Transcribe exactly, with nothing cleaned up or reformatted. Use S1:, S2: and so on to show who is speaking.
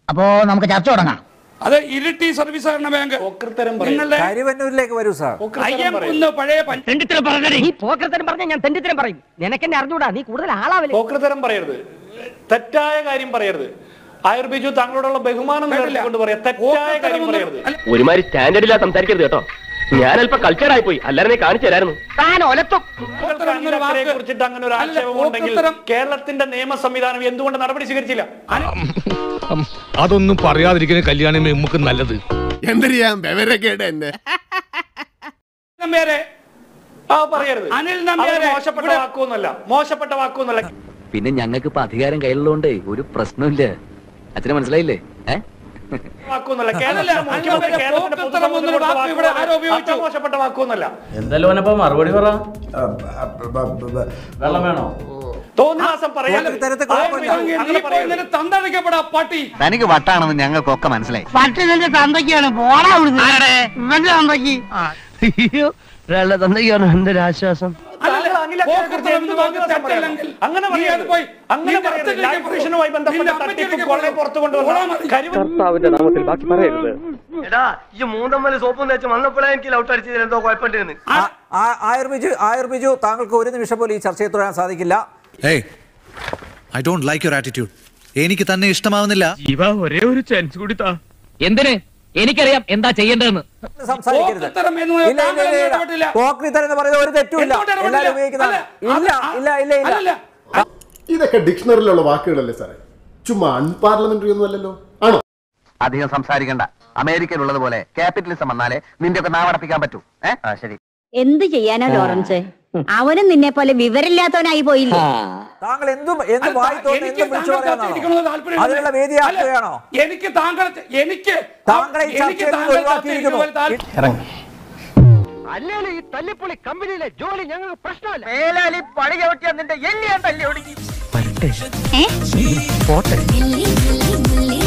S1: അപ്പോ നമുക്ക് ചർച്ച തുടങ്ങാം.
S2: അത് ഇരിട്ടി സർവീസ് സഹകരണ ബാങ്ക്
S3: കരുവന്നൂരിലേക്ക് വരൂ സാർ.
S4: നീ പോക്കർത്തരം പറഞ്ഞാൽ ഞാൻ തെണ്ടിത്തരം പറയും. നിനക്കെന്നെ അറിഞ്ഞൂടാ, നീ കൂടുതൽ ആളാവില്ല.
S5: പോക്കർത്തരം പറയരുത്, തെറ്റായ കാര്യം പറയരുത്. ആയുർ ബിജു താങ്കളോടുള്ള ബഹുമാനം കൊണ്ട് പറയാം, തെറ്റായ കാര്യം പറയരുത്.
S6: ഒരുമാതിരി സ്റ്റാൻഡേർഡില്ലാതെ സംസാരിക്കരുത് കേട്ടോ. ഞാൻ അല്പം കൾച്ചറായി പോയി, അല്ലാതെ കാണിച്ചു തരായിരുന്നു.
S4: താൻ ഒലത്തും
S5: കുറിച്ചിട്ട് അങ്ങനെ ഒരു ആക്ഷേപം ഉണ്ടെങ്കിൽ കേരളത്തിന്റെ നിയമ സംവിധാനം എന്തുകൊണ്ട് നടപടി സ്വീകരിച്ചില്ല?
S7: അതൊന്നും പറയാതിരിക്കുന്ന കല്യാണം നമുക്ക് നല്ലത്.
S5: പറയരുത്. മോശപ്പെട്ട വാക്കൊന്നുമല്ല, മോശപ്പെട്ട വാക്കൊന്നുമല്ല.
S6: പിന്നെ ഞങ്ങൾക്ക് ഇപ്പൊ അധികാരം കയ്യിലുള്ളതുകൊണ്ട് ഒരു പ്രശ്നമില്ല. അച്ഛനെ മനസ്സിലായില്ലേ? ഏഹ്
S5: മോശപ്പെട്ട വാക്കൊന്നുമല്ല.
S8: എന്തായാലും മറുപടി പറ. വെള്ളം വേണോ?
S1: തനിക്ക് വട്ടാണെന്ന് ഞങ്ങൾക്കൊക്കെ മനസ്സിലായി. പട്ടിന്റെ തന്തയ്ക്കാണ് പോടാ ഇവന്റെ തന്തയ്ക്ക്. ഒരാളുടെ തന്തയ്ക്കാണ് എന്റെ ഒരു ആശ്വാസം.
S3: ആയുർ ബിജു, താങ്കൾക്ക് ഒരു നിമിഷം പോലും ഈ ചർച്ചയിൽ തുടരാൻ സാധിക്കില്ല.
S9: I don't like your attitude. എനിക്ക് തന്നെ ഇഷ്ടമാവുന്നില്ല.
S7: ഇവ ഒരേ ഒരു ചാൻസ് കൂടി താ.
S4: എന്തിന്? എനിക്കറിയാം എന്താ ചെയ്യേണ്ടതെന്ന്.
S3: സംസാരിക്കരുത്. പോക്രിത്തരം എന്ന് പറയുന്നത് ഒരു തെറ്റുമില്ല, എല്ലാവരും ഉപയോഗിക്കുന്നതാണ്. ഇല്ല ഇല്ല ഇല്ല ഇല്ല
S10: ഇതൊക്കെ ഡിക്ഷണറിയിലുള്ള വാക്കുകളല്ലേ സാറേ, ചുമ്മാ അൺപാർലമെന്ററി ഒന്നും അല്ലല്ലോ. ആണോ?
S1: അധികം സംസാരിക്കണ്ട. അമേരിക്കയിലുള്ളത് പോലെ ക്യാപിറ്റലിസം വന്നാലേ നിന്റെ ഒക്കെ നാവടപ്പിക്കാൻ പറ്റൂ. ഏഹ് ശരി.
S11: എന്ത് ചെയ്യാനാ ലോറൻസ്? അവനും നിന്നെ പോലെ വിവരമില്ലാത്തവനായി പോയില്ലേ?
S3: താങ്കൾ എന്തും എന്ത് വായി തോന്നുന്നു എന്തും വിളിച്ചു പറയാനാണോ? അതിനുള്ള വേദിയാക്കുകയാണോ?
S2: എനിക്ക് താങ്കൾ എനിക്ക്
S3: താങ്കളെ ഈ ചർച്ചയിൽ നിന്ന് ഒഴിവാക്കിയിരിക്കുന്നു.
S4: അല്ലേലും ഈ തല്ലിപ്പൊളി കമ്പനിയിലെ ജോലി ഞങ്ങൾക്ക് പ്രശ്നമല്ല. മേലാലി പണി ചവിട്ടിയാൽ നിന്റെ എല്ലിയാൻ തല്ലി ഒടുങ്ങി.